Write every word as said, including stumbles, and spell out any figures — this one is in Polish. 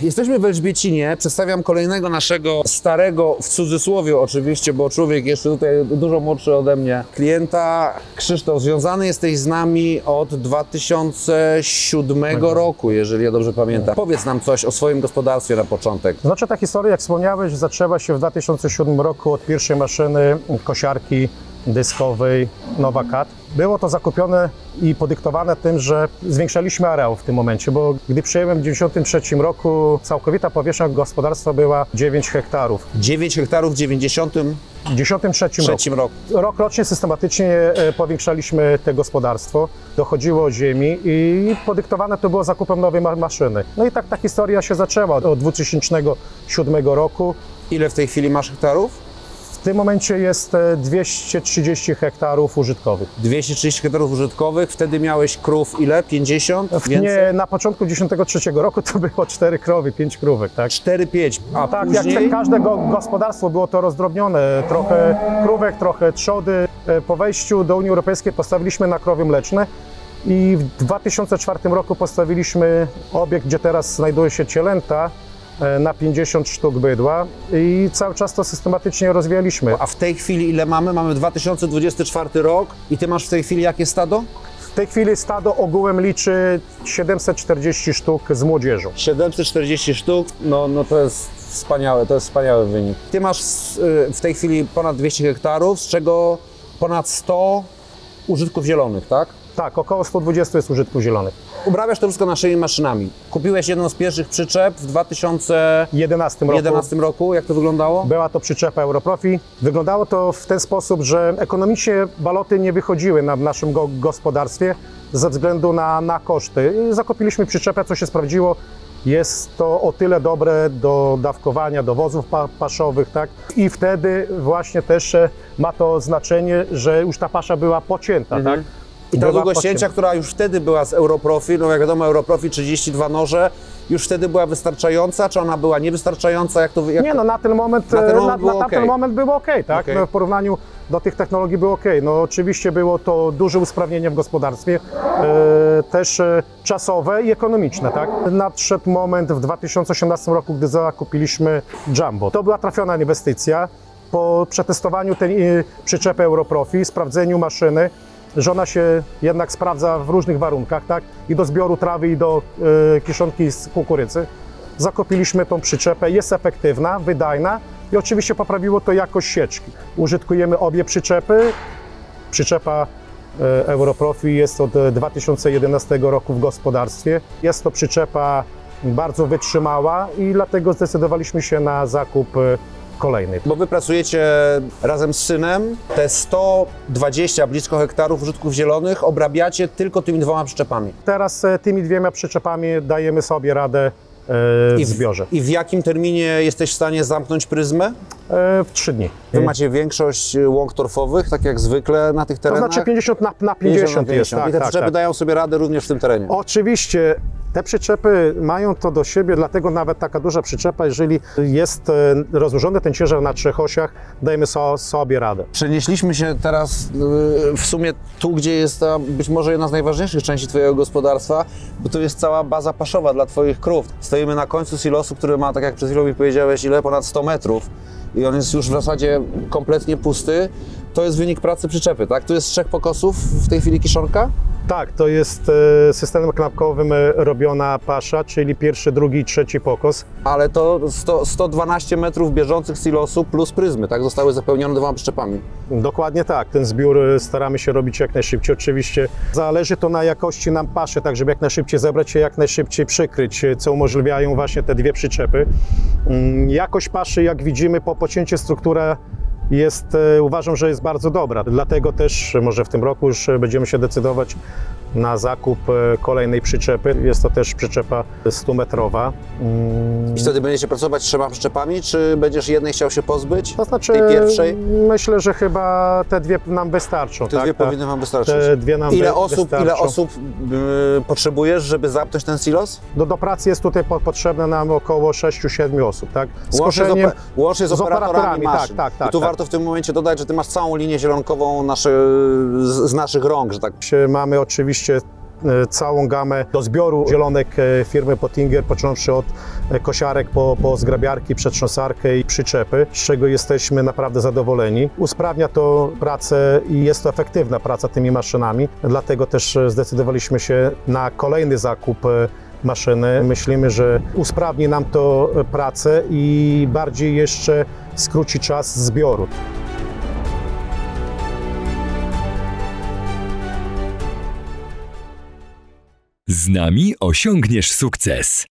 jesteśmy w Elżbiecinie, przedstawiam kolejnego naszego starego, w cudzysłowie oczywiście, bo człowiek jeszcze tutaj dużo młodszy ode mnie, klienta. Krzysztof, związany jesteś z nami od dwa tysiące siódmego roku, jeżeli ja dobrze pamiętam. Powiedz nam coś o swoim gospodarstwie na początek. Znaczy ta historia, jak wspomniałeś, zaczęła się w dwa tysiące siódmym roku od pierwszej maszyny kosiarki dyskowej Nova Cut. Było to zakupione i podyktowane tym, że zwiększaliśmy areał w tym momencie, bo gdy przyjąłem w dziewięćdziesiątym trzecim roku, całkowita powierzchnia gospodarstwa była dziewięć hektarów. dziewięć hektarów w dziewięćdziesiątym dziewięćdziesiątym trzecim roku. roku. Rok rocznie systematycznie e, powiększaliśmy to gospodarstwo, dochodziło ziemi i podyktowane to było zakupem nowej ma maszyny. No i tak ta historia się zaczęła od dwa tysiące siódmego roku. Ile w tej chwili masz hektarów? W tym momencie jest e, dwieście trzydzieści hektarów użytkowych. dwieście trzydzieści hektarów użytkowych, wtedy miałeś krów ile? pięćdziesiąt? Nie, na początku dziewięćdziesiątego trzeciego roku to było cztery krowy, pięć krówek, tak? cztery pięć, a Tak, później... jak te, każde go, gospodarstwo było to rozdrobnione, trochę krówek, trochę trzody. E, Po wejściu do Unii Europejskiej postawiliśmy na krowy mleczne i w dwa tysiące czwartym roku postawiliśmy obiekt, gdzie teraz znajduje się cielęta, na pięćdziesiąt sztuk bydła i cały czas to systematycznie rozwijaliśmy. A w tej chwili ile mamy? Mamy dwa tysiące dwudziesty czwarty rok i ty masz w tej chwili jakie stado? W tej chwili stado ogółem liczy siedemset czterdzieści sztuk z młodzieżą. siedemset czterdzieści sztuk, no, no to jest wspaniałe, to jest wspaniały wynik. Ty masz w tej chwili ponad dwieście hektarów, z czego ponad sto użytków zielonych, tak? Tak, około sto dwadzieścia jest użytków zielonych. Uprawiasz to wszystko naszymi maszynami. Kupiłeś jedną z pierwszych przyczep w dwa tysiące jedenastym roku. jedenastym roku. Jak to wyglądało? Była to przyczepa Europrofi. Wyglądało to w ten sposób, że ekonomicznie baloty nie wychodziły na, w naszym go, gospodarstwie ze względu na, na koszty. I zakupiliśmy przyczepę, co się sprawdziło. Jest to o tyle dobre do dawkowania, do wozów pa, paszowych, tak? I wtedy właśnie też ma to znaczenie, że już ta pasza była pocięta, Mhm. tak? I ta Była długość cięcia, pocięta. która już wtedy była z Europrofi, no jak wiadomo Europrofi trzydzieści dwa noże, już wtedy była wystarczająca, czy ona była niewystarczająca? Jak to, jak Nie, no na ten moment, Na ten moment na, było na tamten okej. moment było ok, tak? Okej. No, w porównaniu do tych technologii było ok. No oczywiście było to duże usprawnienie w gospodarstwie, e, też e, czasowe i ekonomiczne, tak? Nadszedł moment w dwa tysiące osiemnastym roku, gdy zakupiliśmy Jumbo. To była trafiona inwestycja. Po przetestowaniu tej e, przyczepy Europrofi, sprawdzeniu maszyny, że ona się jednak sprawdza w różnych warunkach, tak? I do zbioru trawy, i do e, kiszonki z kukurydzy. Zakupiliśmy tą przyczepę, jest efektywna, wydajna i oczywiście poprawiło to jakość sieczki. Użytkujemy obie przyczepy. Przyczepa e, Europrofi jest od dwa tysiące jedenastego roku w gospodarstwie. Jest to przyczepa bardzo wytrzymała i dlatego zdecydowaliśmy się na zakup e, kolejny. Bo wy pracujecie razem z synem, te sto dwadzieścia blisko hektarów użytków zielonych obrabiacie tylko tymi dwoma przyczepami. Teraz e, tymi dwiema przyczepami dajemy sobie radę e, I w w, zbiorze. I w jakim terminie jesteś w stanie zamknąć pryzmę? E, w trzy dni. Wy macie większość łąk torfowych, tak jak zwykle na tych To terenach? znaczy pięćdziesiąt na, na pięćdziesiąt jest. Tak, I te tak, przyczepy tak. dają sobie radę również w tym terenie. Oczywiście te przyczepy mają to do siebie, dlatego nawet taka duża przyczepa, jeżeli jest e, rozłożony ten ciężar na trzech osiach, dajemy so, sobie radę. Przenieśliśmy się teraz yy, w sumie tu, gdzie jest ta być może jedna z najważniejszych części twojego gospodarstwa, bo to jest cała baza paszowa dla twoich krów. Stoimy na końcu silosu, który ma, tak jak przed chwilą mi powiedziałeś, ile? Ponad sto metrów i on jest już w zasadzie kompletnie pusty. To jest wynik pracy przyczepy, tak? Tu jest z trzech pokosów w tej chwili kiszonka? Tak, to jest e, systemem klapkowym e, robiona pasza, czyli pierwszy, drugi i trzeci pokos. Ale to sto, sto dwanaście metrów bieżących silosu plus pryzmy, tak? Zostały zapełnione dwoma przyczepami. Dokładnie tak, ten zbiór e, staramy się robić jak najszybciej. Oczywiście zależy to na jakości nam paszy, tak żeby jak najszybciej zebrać się, jak najszybciej przykryć, e, co umożliwiają właśnie te dwie przyczepy. Mm, Jakość paszy, jak widzimy po pocięciu, struktura jest, e, uważam, że jest bardzo dobra. Dlatego też może w tym roku już będziemy się decydować na zakup e, kolejnej przyczepy. Jest to też przyczepa stumetrowa. Mm, I wtedy będziecie pracować trzema przyczepami, czy będziesz jednej chciał się pozbyć? To znaczy, tej pierwszej? myślę, że chyba te dwie nam wystarczą. Te tak? dwie Ta- powinny wam wystarczyć. Te dwie nam Ile wy- osób, wystarczą. ile osób yy, potrzebujesz, żeby zamknąć ten silos? Do, do pracy jest tutaj po, potrzebne nam około sześciu siedmiu osób, tak? Z Łącznie z, koszeniem- oper- łącznie z, z operatorami operatorami, maszyn. tak, tak, tak, I tu tak. warto w tym momencie dodać, że ty masz całą linię zielonkową nasze, z, z naszych rąk, że tak. Mamy oczywiście całą gamę do zbioru zielonek firmy Pottinger, począwszy od kosiarek po, po zgrabiarki, przetrząsarkę i przyczepy, z czego jesteśmy naprawdę zadowoleni. Usprawnia to pracę i jest to efektywna praca tymi maszynami, dlatego też zdecydowaliśmy się na kolejny zakup maszyny. Myślimy, że usprawni nam to pracę i bardziej jeszcze skróci czas zbioru. Z nami osiągniesz sukces.